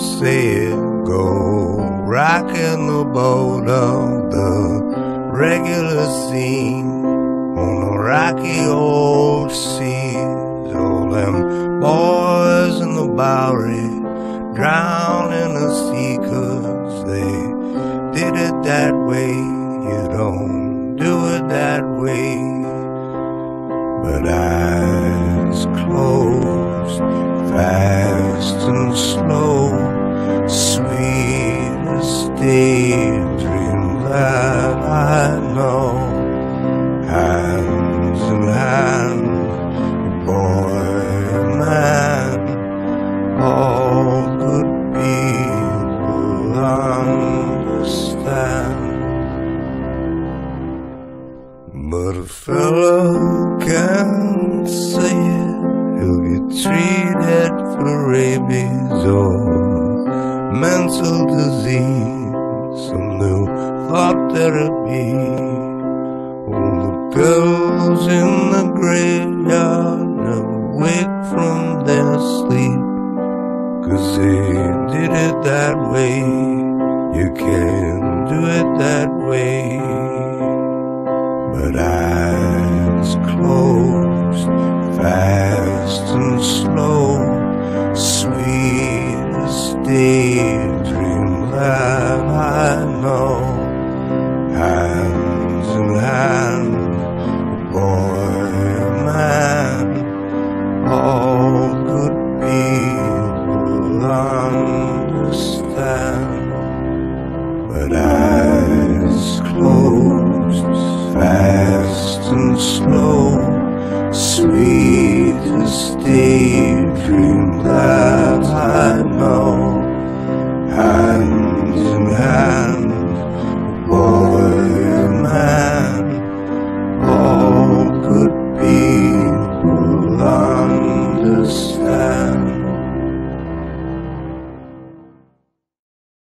said, go rockin' the boat of the regular scene on the rocky old seas. All them boys in the Bowery drown in the sea 'cause they did it that way. You don't do it that way. But eyes closed, fast and slow, sweetest daydream that I know. Hands in hand, boy and man, all good people understand. But a fella can't say it, he'll get treated for rabies or mental disease, some new thought therapy. All the girls in the graveyard never wake from their sleep, 'cause they did it that way. You can't do it that way. But eyes closed, fast and slow, sweetest daydream that I know. Hands in hand, boy and man, all good people understand. But eyes closed, fast and slow,